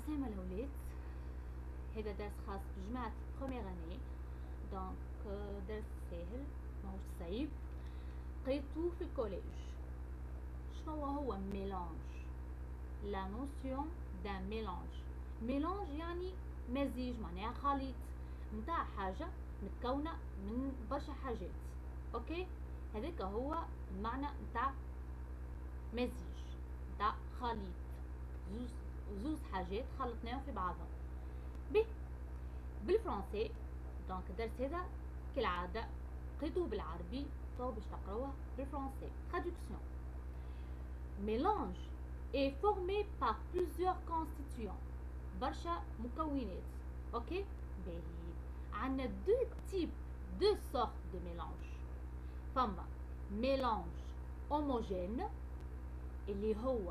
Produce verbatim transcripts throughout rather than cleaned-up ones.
عسلامة الأولاد. هذا درس خاص بجماعة بروميير اني، دونك درس ساهل ماهوش صعيب، قريتو في الكوليج. شنو هو ميلانج؟ لا نوسيون دان ميلانج. ميلانج يعني مزيج، معناها خليط نتاع حاجة متكونة من برشا حاجات. اوكي، هذاك هو المعنى نتاع مزيج، نتاع خليط زوز زوز حاجات خلطناهم في بعضهم. بي بالفرنسي، دونك الدرس هذا كالعادة قريتوه بالعربي، تو باش تقراوه بالفرنسي. traduction. mélange est formé par plusieurs constituants، برشا مكونات. اوكي باهي، عندنا دو تيب دو سورت دو ميلانج. فما ميلانج هوموجين اللي هو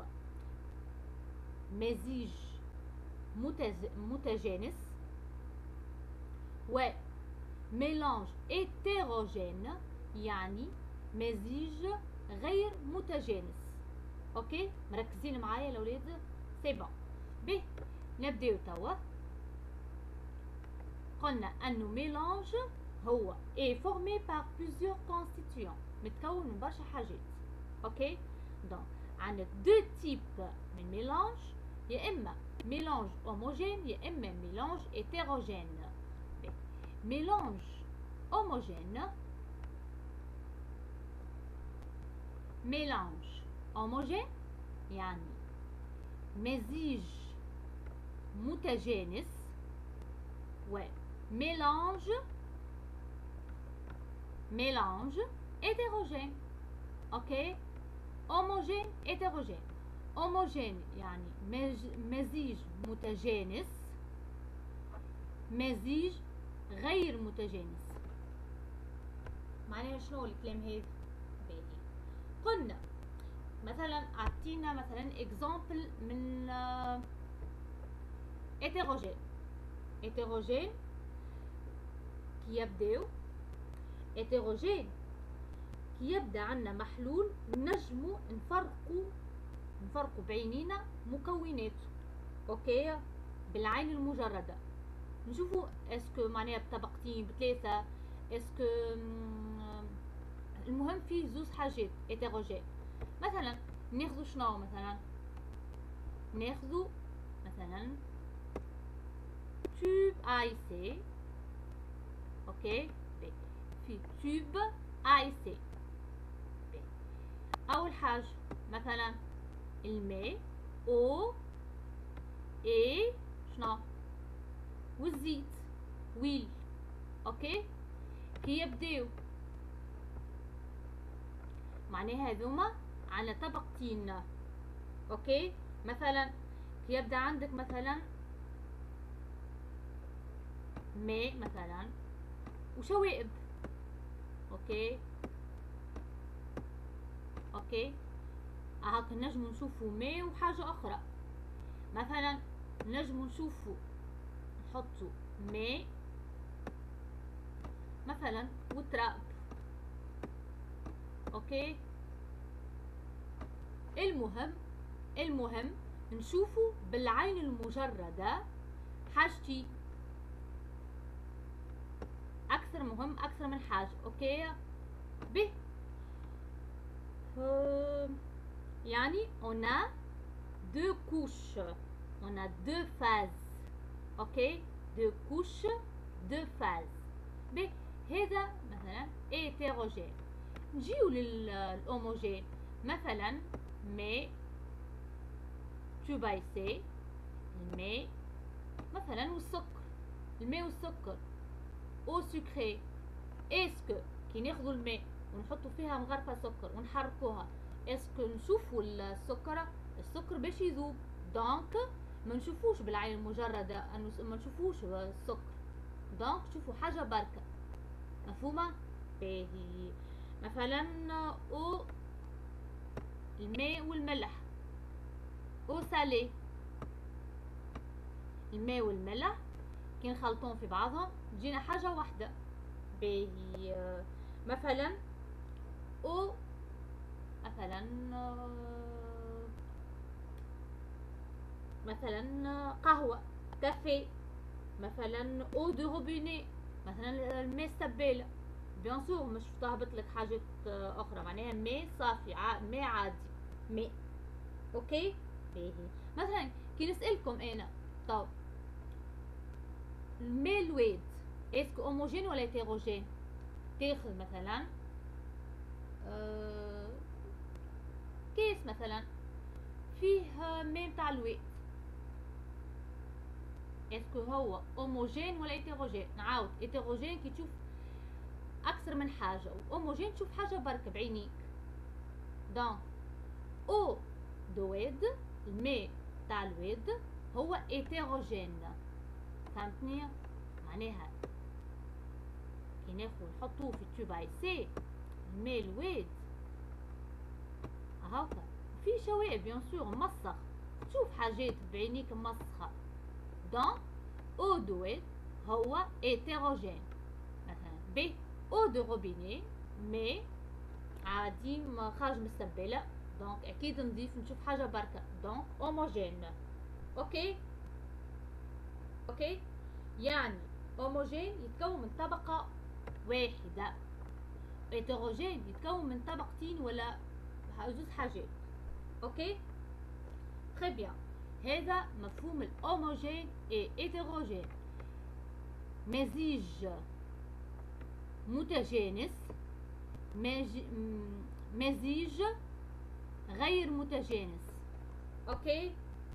مزيج متز... متجانس، و ميلانج هيتيروجين يعني مزيج غير متجانس. اوكي مركزين معايا الاولاد؟ سي بون. به نبداو توا. قلنا انه ميلانج هو اي فورمي بار بليزيور كونستيتيون، متكون من برشا حاجات. اوكي دونك عندنا دو تيب من ميلانج، يا اما ميلانج هوموجين يا اما ميلانج هيتيروجين. ميلانج هوموجين، ميلانج هوموجين يعني مزيج متجانس، و ميلانج ميلانج هيتيروجين. اوكي هوموجين هيتيروجين. هوموجين يعني مزيج متجانس، مزيج غير متجانس. معناها شنو الكلام هذا؟ باهي، قلنا مثلا اعطينا مثلا اكزامبل من هيتيروجين. هيتيروجين كي يبداو هيتيروجين كي يبدا عندنا محلول نجمو نفرقو نفرقو بعينينا مكوناته. اوكي بالعين المجرده نشوفوا اسكو معناها بطبقتين بثلاثه، اسكو المهم فيه زوز حاجات هيتيروجين. مثلا ناخذوا شنو؟ مثلا ناخذوا مثلا تيوب اي سي. اوكي في تيوب اي سي، اول حاجه مثلا الماء او اي شنو والزيت ويل. اوكي كي يبداو معناها هذوما على طبقتين. اوكي مثلا كي يبدا عندك مثلا ماء مثلا وشوائب. اوكي اوكي هاك نجمو نشوفو ماء وحاجه اخرى. مثلا نجمو نشوفو نحطو ماء مثلا وتراب. اوكي المهم المهم نشوفو بالعين المجرده حاجتي اكثر، مهم اكثر من حاجه. اوكي به يعني on a deux couches، on a deux phases. اوكي deux couches deux phases. به هذا مثلا هيتيروجين. نجيو للهوموجين، مثلا ماء تيوب اي سي، الماء مثلا والسكر، الماء والسكر او سكري. اسكو كي ناخذوا الماء ونحطوا فيها مغرفه سكر ونحركوها، اسكو نشوفوا السكر السكر باش يذوب، دونك ما نشوفوش بالعين المجرده، ما نشوفوش السكر، دونك نشوفوا حاجه بركه. مفهومه؟ باهي مثلا او الماء والملح او سالي. الماء والملح كي نخلطوهم في بعضهم تجينا حاجه واحده. باهي مثلا او مثلا مثلا قهوة، كافيه، مثلا او دو روبيني، مثلا الماء السبالة. بيان سور مش تهبط لك حاجات اخرى، معناها ماء صافي، ماء عادي، ماء. اوكي باهي. مثلا كي نسألكم انا، طب الماء الواد اسكو هوموجين ولا هيتيروجين؟ تاخذ مثلا آه كيس مثلا فيه ماء تاع الواد، اسكو هو هوموجين ولا هيتيروجين؟ نعاود، هيتيروجين كي تشوف اكثر من حاجه، وهوموجين تشوف حاجه برك بعينيك. دونك او دو واد، الماء تاع الواد هو هيتيروجين، فهمتني؟ معناها كي ناخذ نحطوه في التوب ايسي الماء الواد هاكا في شوائب بيان سور مسخ، تشوف حاجات بعينيك مسخه. دونك او دو واد هو هيتيروجين. مثلا ب او دو روبيني ماء عادي ما خارج من السباله، دونك اكيد نضيف نشوف حاجه بركه، دونك هوموجين. اوكي اوكي يعني هوموجين يتكون من طبقه واحده، هيتروجين يتكون من طبقتين ولا زوج حاجات. اوكي تري بيان. هذا مفهوم الهوموجين اي هيتروجين، مزيج متجانس، مزيج غير متجانس. اوكي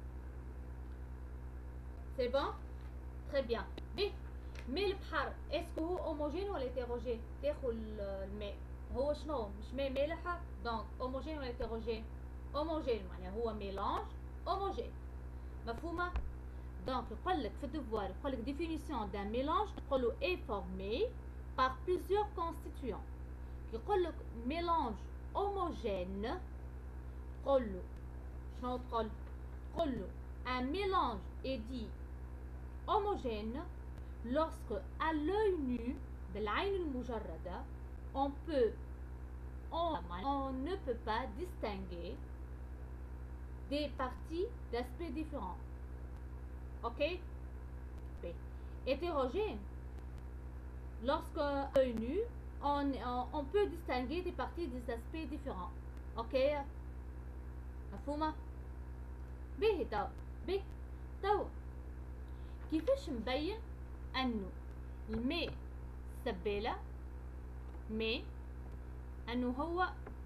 سي بون تري بيان. بي ماء البحر اسكو هو هوموجين ولا هيتيروجين؟ تاخذ الماء هو شنو؟ مش ماء مالح، دونك هوموجين ولا هيتيروجين؟ هوموجين، معناها هو ميلانج هوموجين. مفهومه؟ دونك يقول لك في الدفوار، يقول لك ديفينيسيون دان ميلانج، تقول له اي فورمي بار بليزيور كونستيتيون. يقول لك ميلانج هوموجين، تقول له شنو تقول؟ تقول له ان ميلانج est dit homogène lorsque à l'œil nu بالعين المجردة on peut on, on ne peut pas distinguer des parties d'aspect différents. Ok? B. Hétérogène lorsque à l'œil nu on, on, on peut distinguer des parties des aspects différents. Ok? مفهومة؟ باهي توا باهي توا كيفاش نبين انه الماء السبالة ماء انه هو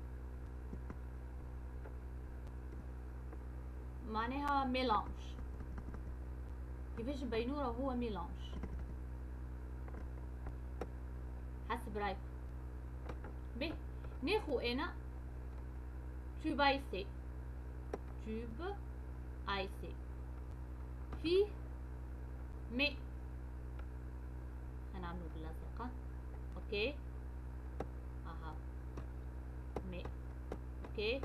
معناها ميلانج؟ كيفاش نبينوه هو ميلانج حسب رايكم؟ باهي ناخو انا تيوب ايسي، تيوب ايسي فيه ماء، هنعملو بالازرق. اوكي اها ماء. اوكي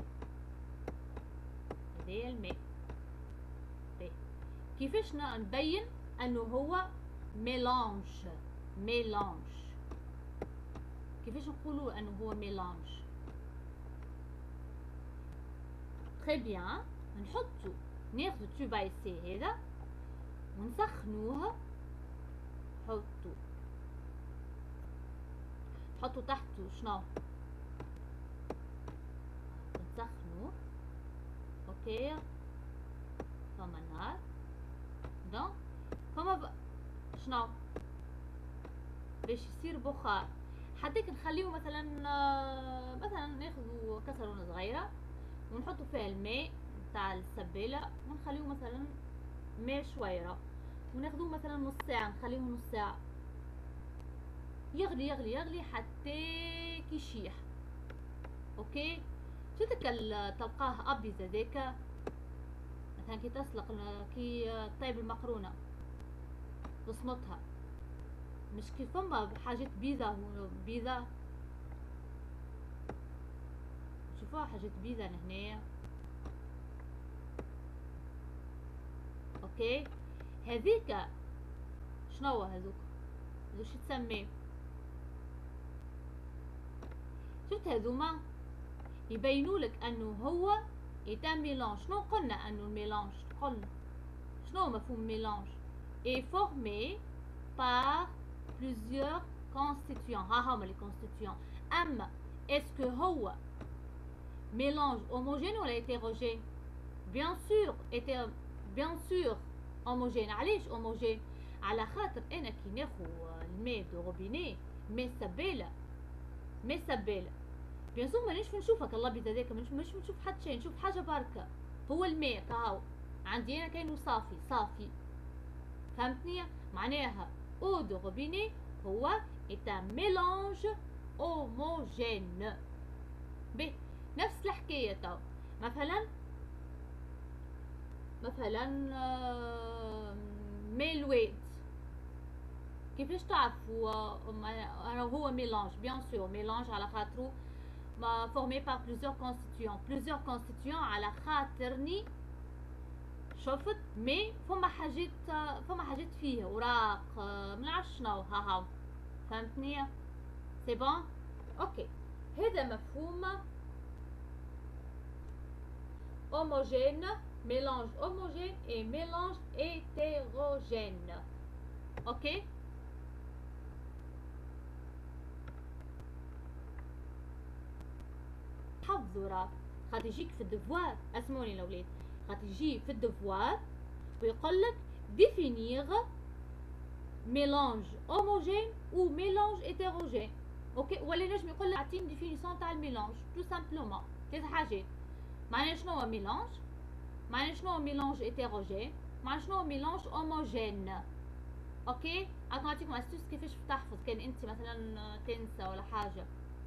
هذايا الماء. باهي كيفاش نبين انه هو ميلانج؟ ميلانج كيفاش نقولوا انه هو ميلانج؟ تري بيان، نحطو ناخذ تيوب ايسي هذا ونسخنوه، نحطو نحطو تحته شنو؟ نسخنوه. اوكي فما نار، دونك فما ب... شنو باش يصير بخار، حتى نخليه مثلا مثلا ناخذ كسرونه صغيره ونحطو فيها الماء تاع السباله ونخليه مثلا ماء شويره، وناخذوه مثلا نص ساعه، نخليه نص ساعه يغلي يغلي يغلي حتى كيشيح. اوكي شتك تلقاه ابيض هذاك مثلا كي تسلق كي طيب المقرونه تصمتها، مش كي فما حاجات بيضة بيضة، شوفوها حاجات بيضة لهنايا. اوكي هذيك شنو هذوك؟ هذو شو تسميه؟ شفت هذوما يبينوا لك انه هو ايتا ميلانج. شنو قلنا انه الميلانج؟ قلنا شنو هو مفهوم ميلانج؟ est formé par plusieurs constituants. ها هما les constituants. اما est-ce que هو mélange homogène ولا hétérogène؟ bien sûr était bien sûr homogène. علاش homogène؟ على خاطر انا كي ناخذ الماء دو روبيني ماء سباله ماء سباله بيان سور مانيش نشوفك الله بيزادك مش مش نشوف حتى شيء، نشوف حاجه بركه. هو الماء كهو عندي انا كانه صافي صافي، فهمتني؟ معناها او دو روبيني هو est un mélange homogène. بي نفس الحكايه تو مثلا مثلا ماء الواد كيفاش تعرفوا هو ميلانج؟ بيان سور ميلانج على خاطرو فورمي بار بليزيور كونستيتيون. بليزيور كونستيتيون على خاطرني شفت مي فما حاجات فما حاجات فيه اوراق منعرفش شنو ها ها، فهمتني؟ سي بون اوكي. هذا مفهوم homogène, mélange homogène et mélange hétérogène. ok. حفظوا راه خاطر يجيك في الدفوار، اسمعوني الاولاد، خاطر يجي في الدفوار ويقول لك ديفينير ميلانج هوموجين و ميلانج هيتيروجين. اوكي. ولا نجم يقول لك اعطيني ديفينيسيون تاع الميلانج تو سامبلومون. ثلاث حاجات. معناها شنو هو ميلانج؟ معناها شنو هو ميلانج هيتيروجين؟ معناها شنو هو ميلانج هوموجين؟ اوكي. راح نعطيكم استوس كيفاش تحفظ كان انت مثلا تنسى ولا حاجه.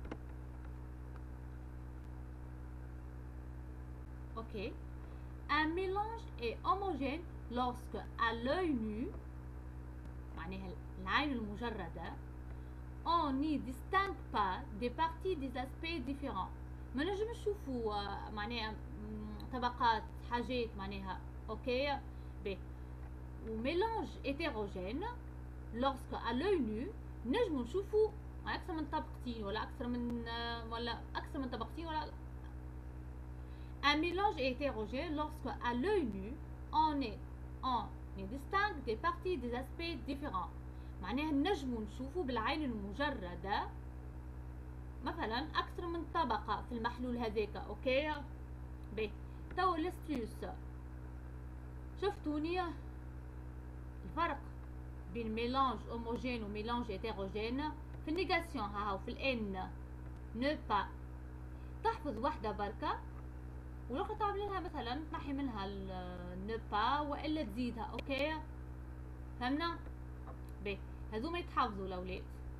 ok. Un mélange est homogène lorsque à l'œil nu معناها العين المجردة on n'y distingue pas des parties des aspects différents. ما نجم نشوفوا معناها طبقات حاجات معناها اوكي. ب وميلانج hétérogène lorsque à l'œil nu نجم نشوفوا اكثر من طبقتين ولا اكثر من ولا اكثر من طبقتين ولا. Un mélange est hétérogène lorsque, à l'œil nu, on est on distingue des parties des aspects différents. معناها نجمو نشوفوا بالعين المجردة مثلا أكثر من طبقة في المحلول هذاك. أوكي. باهي تو الاستيوس شفتوني الفرق بين ميلانج هوموجين وميلانج هيتيروجين في النيغاسيون ها هاو في الان نو با تحفظ وحدة بركة ولو تعمل لها مثلا تنحي منها النبا والا تزيدها. اوكي فهمنا؟ باهي هذوما يتحفظوا الاولاد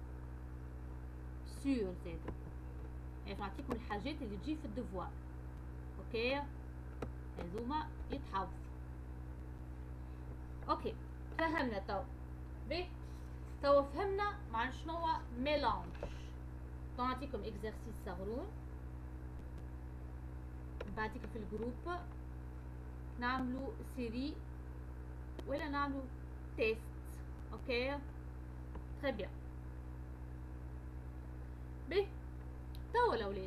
سور زادو. يعني نعطيكم الحاجات اللي تجي في الدفوار. اوكي هذوما يتحفظوا. اوكي فهمنا تو. باهي تو فهمنا مع شنو هو ميلانج. نعطيكم اكزرسيس صغرون بعديك في الجروب نعملوا سيري ولا نعملوا تيست. اوكي تري بيان. بيه توا الاولاد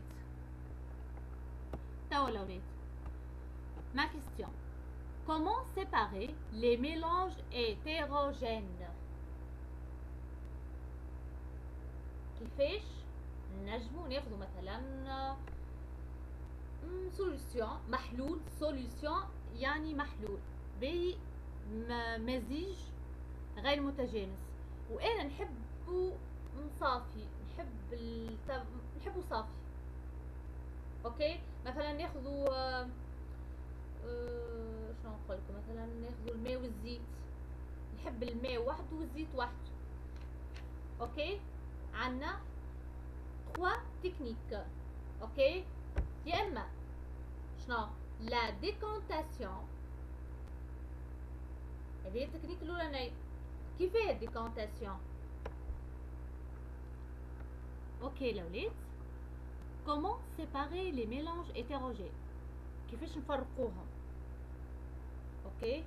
توا الاولاد ما كيستيون comment séparer les mélanges hétérogènes. كيفاش نجمو ناخذوا مثلا سوليسيون محلول. سوليسيون يعني محلول بمزيج غير متجانس وانا نحبه صافي، نحب التب... نحبه صافي. اوكي مثلا ناخذوا آه... آه... شنو نقول لكم مثلا ناخذوا الماء والزيت، نحب الماء وحده والزيت وحده. اوكي عندنا ثلاث تكنيك. اوكي يا اما شنو لا ديكونتاسيون، هذه التكنيك الاولانيه. كيف هي الديكونتاسيون؟ اوكي الاولاد كومون سيباري لي ميلانج هيتيروجين، كيفاش نفرقوهم. اوكي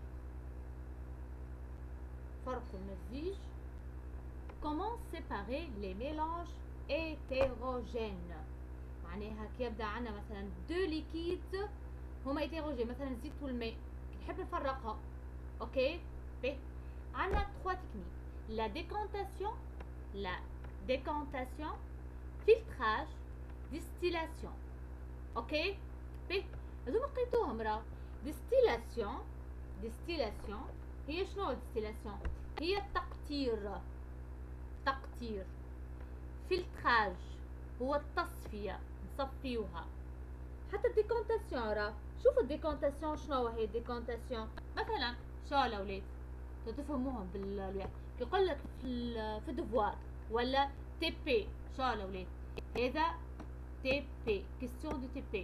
فرقوا المزيج. كومون سيباري لي ميلانج هيتيروجين معناها كي يبدا عندنا مثلا دو ليكيد هما هيتيروجين مثلا الزيت والماء، نحب نفرقها اوكي. ب عندنا trois techniques: la décantation, la décantation, filtrage, distillation. اوكي. ب هذوما لقيتوهم راه. distillation distillation هي شنو؟ distillation هي التقطير، تقطير. فلتراج هو التصفية، نصفيوها. حتى الديكونتاسيون راه، شوفوا الديكونتاسيون شنو هي الديكونتاسيون. مثلا شو الاولاد تفهموهم بالوقت يقول لك في في الدفوار ولا تي بي. شو الاولاد هذا تي بي، كيستيون دو تي بي.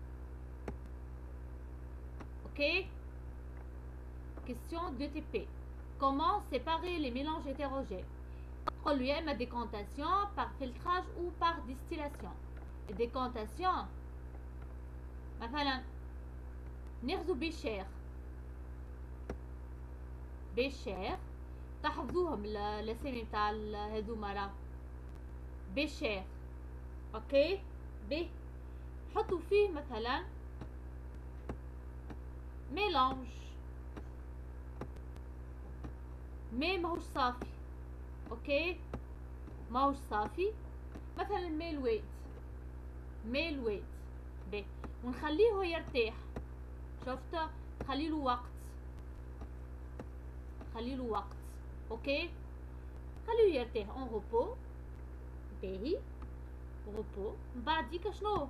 اوكي. question de T P. Comment séparer les mélanges hétérogènes? تقول له يا اما décantation par filtrage ou par distillation. décantation مثلا ناخذوا بيشير، بيشير تحفظوهم الاسامي تاع هذوما راه. بيشير اوكي. ب حطوا فيه مثلا ميلانج، مي ماهوش صافي. اوكي ماهوش صافي. مثلا مي الويت، مي الويت ب ونخليه يرتاح. شفت؟ خليله وقت، خليله وقت. اوكي خليه يرتاح اون روبو. باهي روبو. من بعد ديك شنو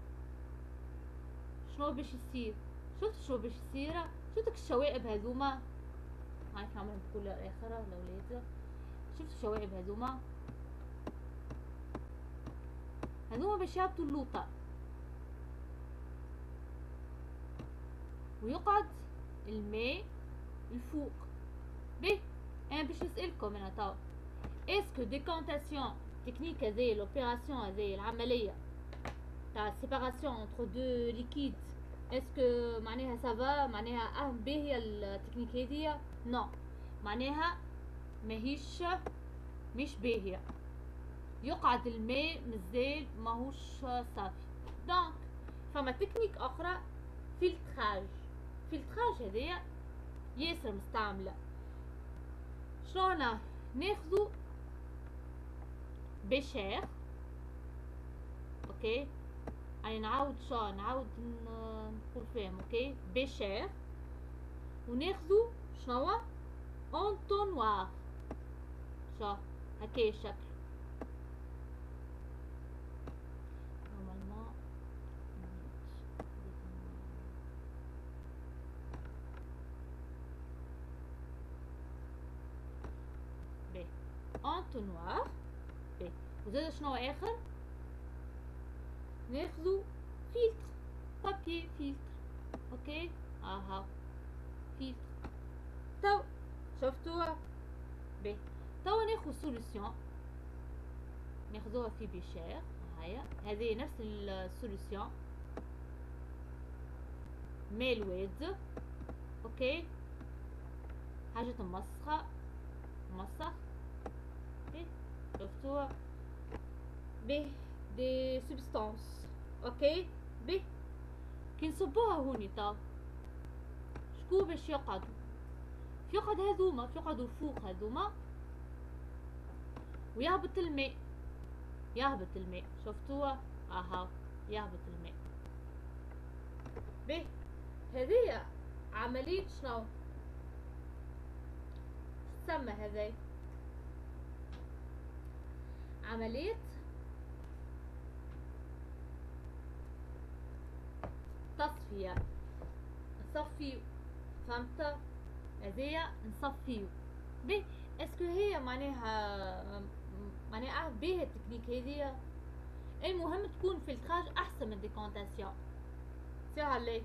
شنو باش يصير؟ شفت شنو باش يصير؟ شفتك الشوائب هذوما هاي كمان بكل اخرى الاولاد. شفتوا الشوائب هذوما هذوما باش يهبطوا اللوطه ويقعد الماء الفوق. بيه انا باش نسالكم انا تو، اسكو ديكونتاسيون تكنيك هذه لوبيراسيون هذه العمليه تاع سيباراسيون انتر دو ليكيد، اسكو معناها سافا؟ معناها اه باهيه التكنيك هذه؟ نو معناها ماهيش مش باهيه، يقعد الماء مازال ماهوش صافي. دونك فما تكنيك اخرى فلتراج. فلتراج هذيا ياسر مستعمله. شلون؟ ناخذو بيشير. اوكي يعني نعاود شو نعاود نقول فيهم. اوكي بيشير وناخذو شنو اونتونوار. شو هكايا الشكل. نورمالمون بي اونتونوار. بي وزاد شنو اخر؟ ناخذو فلتر، بابي فلتر. اوكي اها فلتر. تو شفتوها؟ بي تو ناخذ سوليسيون ناخذوها في بيشير. هايا هذه نفس السوليسيون ماء الواد. اوكي حاجة مسخة مسخ. بي شفتوها؟ بي دي سبستانس. اوكي بي كي نصبوها هوني تو شكون باش يقعدوا؟ يقعد هذوما يقعدوا فوق هذوما ويهبط الماء، يهبط الماء. شفتوها؟ اها يهبط الماء. به هذه عملية شنو تسمى؟ هذي عملية تصفية. نصفيو، فهمت؟ هذيا نصفيو. به اسكو هي معناها معناها باهية التكنيك هذيا؟ المهم تكون فلتراج احسن من ديكونتاسيون. سي عليك.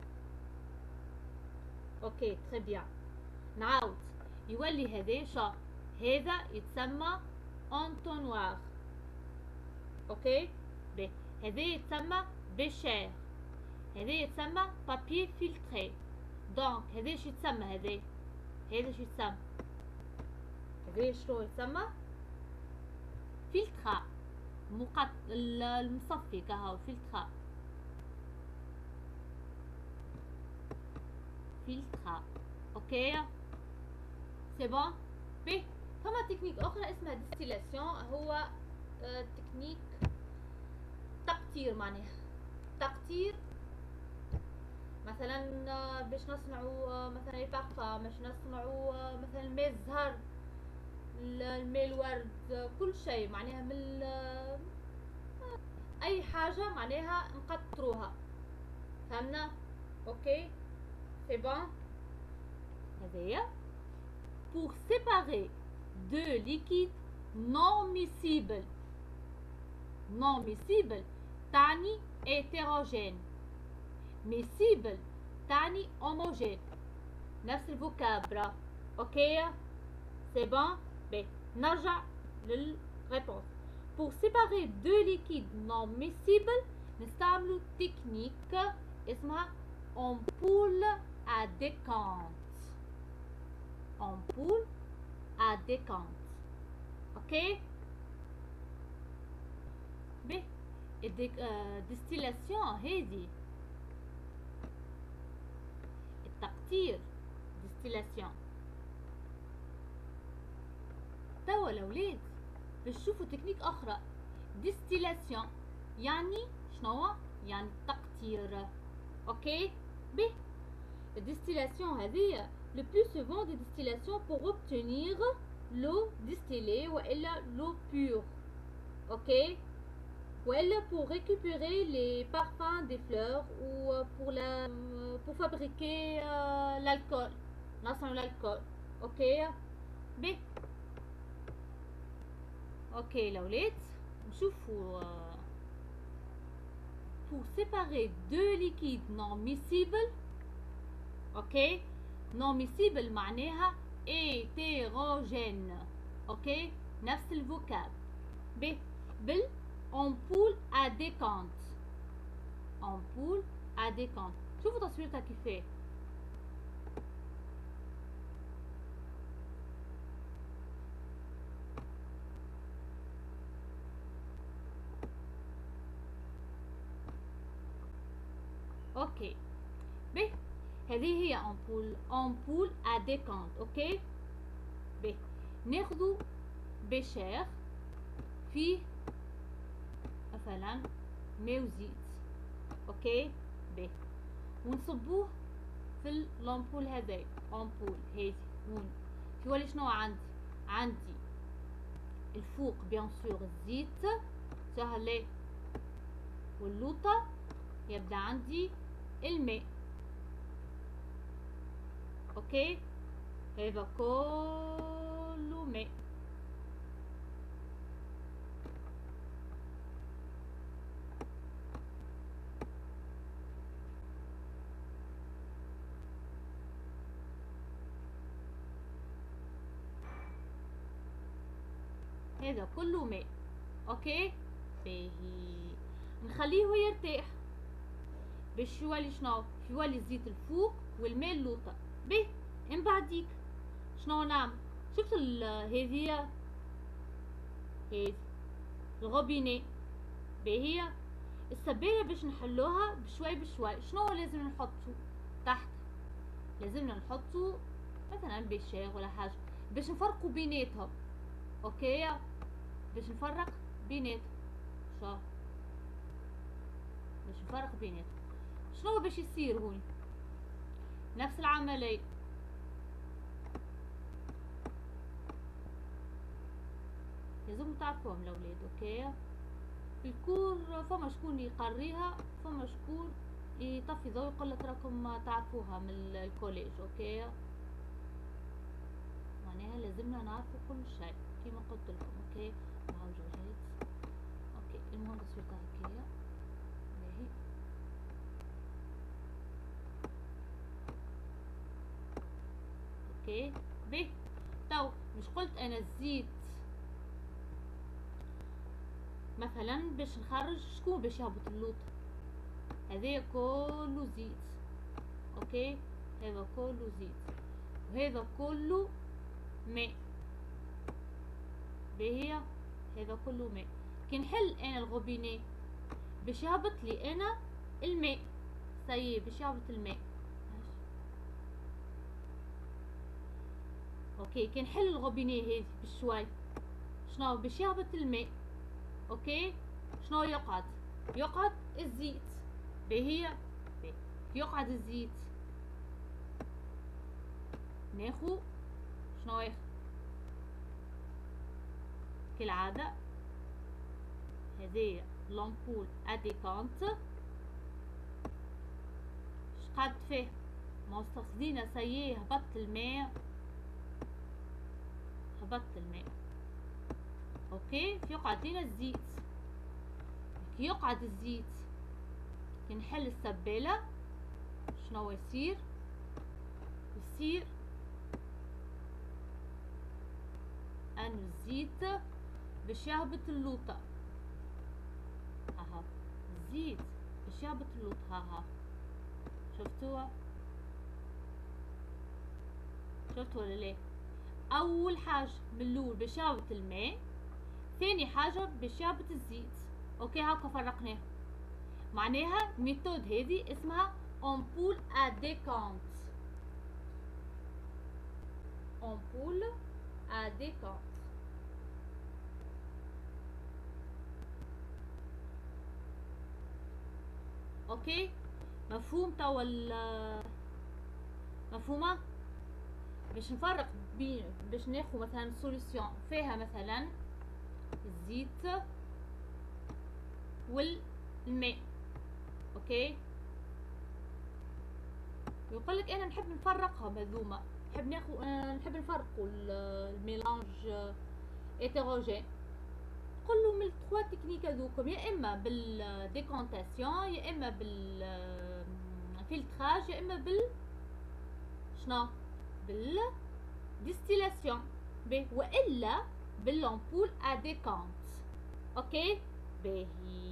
اوكي تري بيان. نعاود يولي هذا شو هذا يتسمى انتونوار. اوكي بي هذا يتسمى بيشير، هذا يتسمى بابي فلتري. دونك هذا شو يتسمى؟ هذا هذا شو يتسمى؟ هذا شنو يتسمى؟ فلترا. مقط المصفي كهو فلترا. فلترا اوكي سي بون. بي فما تكنيك اخرى اسمها ديستيلاسيون، هو آه تكنيك تقطير. معناها تقطير مثلا آه باش نصنعوا آه مثلا البارفان، باش نصنعوا آه مثلا الماء الزهر، الماء الورد، آه كل شيء معناها من آه اي حاجه معناها نقطروها. فهمنا؟ اوكي سي بون. هذايا pour séparer deux liquides non miscibles. non miscible تعني hétérogène، miscible تعني homogène، نفس الفوكابرا. اوكي سي بون. بي نرجع للريبونس. pour séparer deux liquides non miscibles نستعملوا تكنيك اسمها ampoule à décompte. ampoule à décompte. اوكي بي الديستيلاسيون هذه التقطير ديستيلاسيون. توا الاولاد باش تشوفوا تكنيك اخرى. ديستيلاسيون يعني شنو؟ يعني تقطير. اوكي بي الديستيلاسيون هذه le plus souvent des distillations pour obtenir l'eau distillée ou l'eau pure. ok ou pour récupérer les parfums des fleurs ou pour la pour fabriquer euh, l'alcool نصنع l'alcool. ok بي اوكي الاولاد نشوفوا pour séparer deux liquides non miscibles. اوكي non miscible معناها hétérogène. اوكي نفس الفوكاب. ب بال ampoule à décompte. ampoule à décompte. شوفوا تصويرتها كيفاه. اوكي ب هذه هي امبول امبول ا ديكونت. اوكي ب ناخذوا بشاخ فيه مثلا ماء وزيت. اوكي ب ونصبوه في الامبول هذايا. امبول هذه هون في ولي شنو عندي؟ عندي الفوق بيان سور الزيت سهلة، واللوطة يبدا عندي الماء. اوكي هذا كله ماء. هذا كله ماء. اوكي باهي نخليه يرتاح باش يولي شنو؟ يولي الزيت الفوق والماء اللوطة. به من بعديك شنو نعمل؟ شفت هذه هذه الغوبيني باهي السباية باش نحلوها بشوي بشوي. شنو لازم نحطو تحت؟ لازمنا نحطو مثلا بشاغ ولا حاجة باش نفرقوا بيناتهم. اوكي باش نفرق بيناتهم. شو باش نفرق بيناتهم. شنو باش يصير هون؟ نفس العملية. لازم تعرفوهم الاولاد. اوكي الكور فما شكون يقريها، فما شكون يطفي ضوء يقول لك راكم تعرفوها من الكوليج. اوكي معناها لازمنا نعرفوا كل شيء كيما قلت لكم. اوكي معاو جوجات. اوكي المهم تصويرتها هكايا باهي. اوكي باهي تو مش قلت انا الزيت مثلا باش نخرج شكون باش يهبط اللوط؟ هذا كله زيت. اوكي هذا كله زيت وهذا كله ماء. باهي هذا كله ماء. كي نحل انا الغوبيني باش يهبط لي انا الماء. سي باش يهبط الماء. اوكي كي نحل الغوبيني هذي بشوي شنو باش يهبط الماء. اوكي شنو يقعد؟ يقعد الزيت. باهي يقعد الزيت ناخو شنو ياخد كالعادة هذه لامبول اديكونت. شقد فيه مستقصدين سييه هبط الماء هبط الماء. اوكي يقعد لنا الزيت. كي يقعد الزيت كي نحل السبالة شنو يصير؟ يصير ان الزيت باش يهبط اللوطة. هاها الزيت باش يهبط اللوطة. هاها شفتوها؟ شفتوا ولا لا؟ اول حاجة من الاول باش يهبط الماء، ثاني حاجة باش يهبط الزيت. اوكي هاكا فرقناه. معناها الميثود هذه اسمها امبول اديكونت. امبول اديكونت. اوكي مفهوم توا؟ مفهومه؟ باش نفرق بين باش ناخذ مثلا سوليسيون فيها مثلا الزيت والماء. اوكي يقول لك انا نحب نفرقهم هذوما، نحب ناخذ نحب نفرقوا الميلانج هيتروجين. قل له من الثلاث تكنيك هذوكم، يا اما بالديكونتاسيون يا اما بالفلتراج يا اما بال شنو بالديستيلاسيون به والا باللامبول اديكونت. اوكي باهي.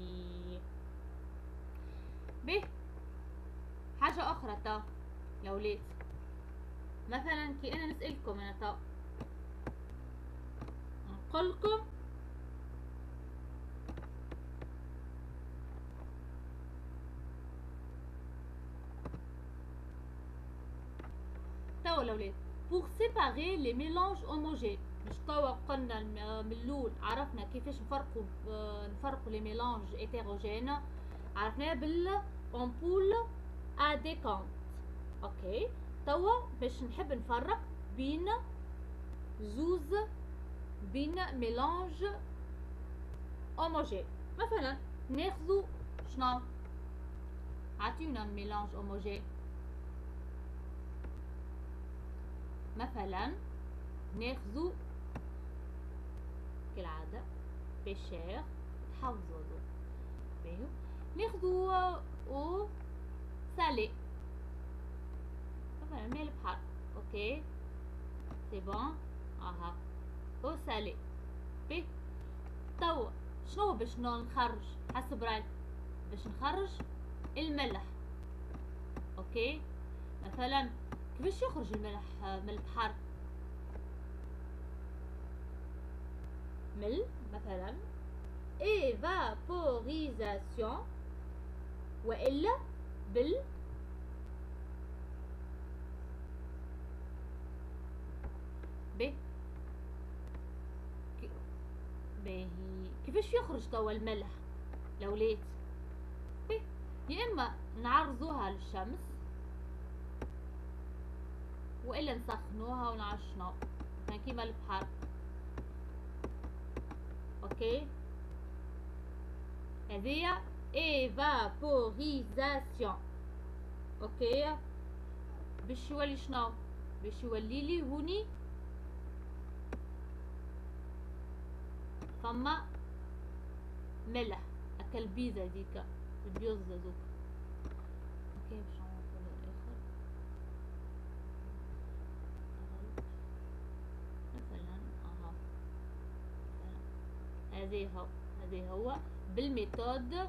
به حاجه اخرى تا يا ولاد، مثلا كي انا نسالكم انا تا نقولكم توا الاولاد pour séparer les mélanges homogènes. مش توا قلنا من الاول عرفنا كيفاش نفرقوا نفرقوا لي ميلانج هيتروجين، عرفناها بالامبول اديكونت. اوكي توا باش نحب نفرق بين زوز بين ميلانج هوموجين. مثلا ناخذوا شنو؟ عطيونا ميلانج هوموجين. مثلا ناخذوا كالعادة بشير تحفظوا باهو ناخذوا او سالي مثلا ماء البحر. اوكي سي بون. اها او سالي بي توا شنو باش نخرج حسب رايك؟ باش نخرج الملح. اوكي مثلا كيفاش يخرج الملح من البحر؟ مل مثلا ايفابوريزاسيون والا بال ب باهي. كيفاش يخرج توا الملح الاولاد؟ يا اما نعرضوها للشمس والا نسخنوها ونعشنوها كيما البحر. اوكي هذه ايفابوريزاسيون. اوكي باش يولي شنو؟ باش يولي لي هوني فما ملح هكا البيزا هذيك البيوز هذوك. اوكي باش نعملو الاخر مثلا اها هذه هو هذه هو بالميثود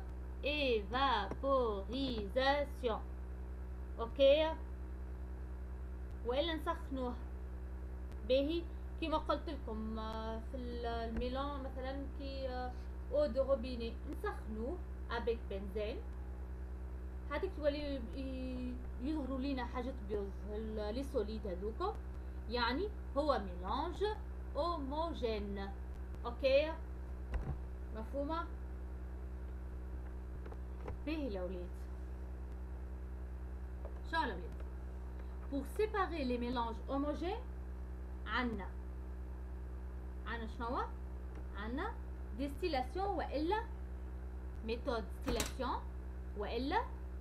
ايفابوريزاسيون. اوكي والا نسخنوه باهي كيما قلت لكم في الميلان مثلا كي او دو روبيني نسخنوه ابيك بنزين هذيك تولي يظهروا لينا حاجات بيض لي سوليد هذوك يعني هو ميلانج هوموجين. اوكي مفهومه؟ باهي الاولاد. شو الاولاد؟ pour séparer les mélanges homogènes عنا عنا شنو؟ عنا distillation والا méthode distillation والا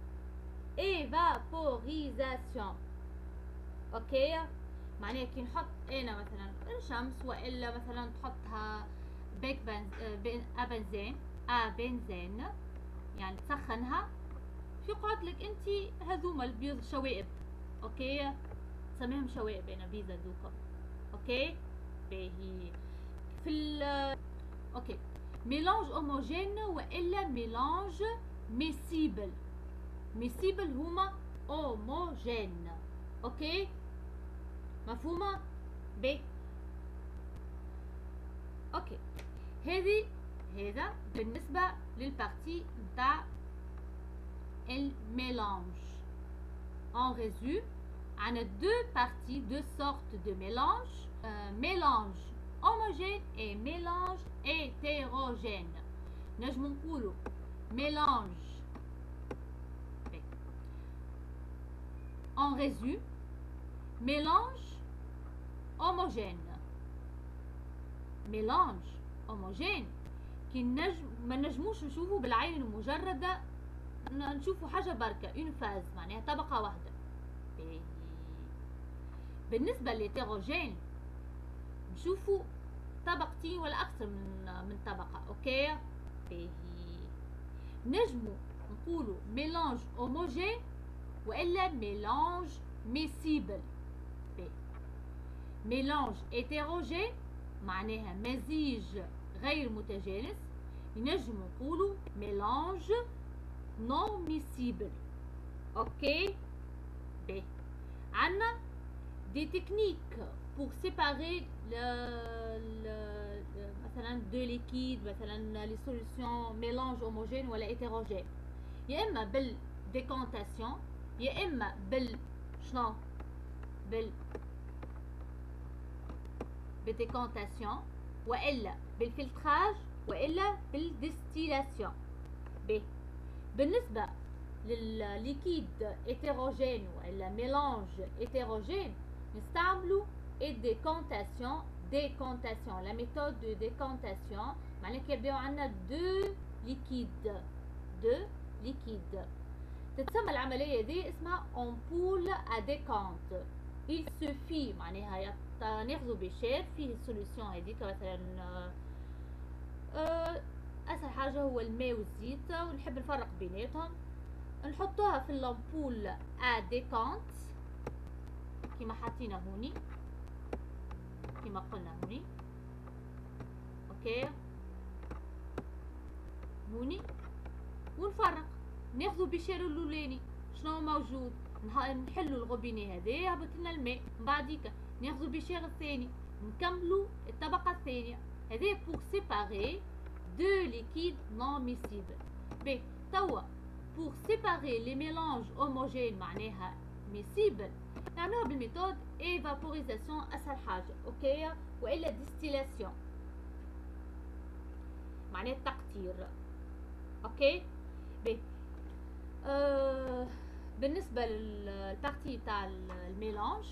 évaporisation. اوكي معناها كي نحط انا مثلا الشمس والا مثلا تحطها بيك بنز ابنزين ابنزين يعني تسخنها يقعد لك انت هذوما البيض الشوائب. اوكي تسميهم شوائب انا بيضة ذوكم. اوكي باهي في ال اوكي ميلانج هوموجين والا ميلانج ميسيبل. ميسيبل هما هوموجين. اوكي مفهومه؟ ب اوكي هذه هذا بالنسبه للبارتي نتاع الميلانج. en résumé عندنا deux parties deux sortes de mélange euh, mélange homogène et mélange hétérogène. نجم نقولوا mélange en résumé mélange homogène. mélange homogène كي نجم ما نجموش نشوفوا بالعين المجرده، نشوفوا حاجه بركه اون فاز معناها طبقه واحده. بالنسبه للهيتيروجين نشوفوا طبقتين ولا اكثر من من طبقه. اوكي نجموا نقولوا ميلانج هوموجين والا ميلانج ميسيبل. ميلانج هيتيروجين معناها مزيج غير متجانس، ينجم نقولوا ميلانج نون ميسيبل. اوكي ب عندنا دي تكنيك pour séparer le, le, le مثلا دو ليكيد، مثلا لي سوليسيون ميلانج هوموجين ولا هيتيروجين، يا اما بالديكونتاسيون يا اما بال شنو بال بالديكونتاسيون والا بالفلتراج والا بالديستيلاسيون. ب بالنسبه للليكيد هيتيروجين والا ميلانج هيتيروجين نستعملوا الديكونتاسيون. ديكونتاسيون لا ميثود دو ديكونتاسيون معناها كيبداو عندنا دو ليكيد دو ليكيد تتسمى العمليه دي اسمها امبول ا ديكونت. il suffit معناها ناخذوا بشير فيه السوليسيون هذيك مثلا أه اسهل حاجه هو الماء والزيت ونحب نفرق بيناتهم، نحطوها في الامبول ا ديكونت كيما حاطينها هوني كيما قلنا هوني. اوكي هوني ونفرق ناخذوا بشير الاولاني شنو موجود، نحلوا الغوبيني هذا يهبط لنا الماء، من بعديك ناخذوا بشير الثاني نكملوا الطبقه الثانيه. هذا pour séparer deux liquides non miscibles. ب توا pour séparer les mélanges homogènes معناها miscibles نعملوها بالميثود évaporisation اسهل حاجه. اوكي والا ديستيلاسيون معناها التقطير. اوكي ب آه بالنسبه للبارتي تاع الميلانج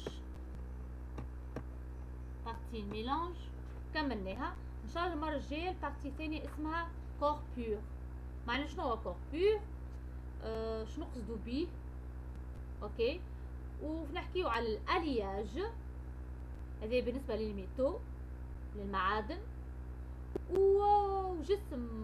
بارتي الميلانج كملناها ان شاء الله. المره الجايه البارتي الثانيه اسمها كور بور. معناها شنو هو كور بور؟ آه شنو نقصدوا بيه؟ اوكي ونحكيو على الالياج هذا بالنسبه للميتو للمعادن، وجسم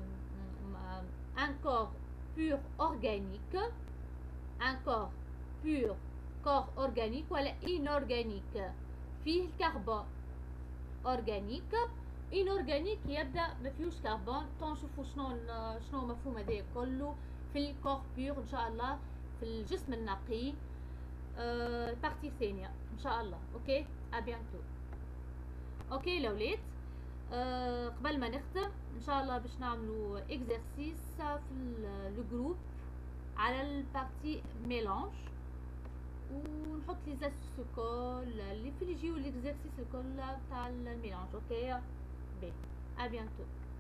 ان كور بور اورغانيك ان كور بور كور اورغانيك ولا انورغانيك فيه الكربون اورغانيك. انورغانيك يبدا ما فيهوش كربون. تنشوفوا شنو شنو مفهوم هذا كله في الكور بور ان شاء الله في الجسم النقي أه البارتي الثانيه ان شاء الله. اوكي ابيانتو. اوكي الاولاد أه قبل ما نختم ان شاء الله باش نعملوا اكزرسيس في الجروب على البارتي ميلانج ونحط لي زاستوكول اللي في ليزيرسيس الكل تاع الميلانج. اوكي بي، à bientôt.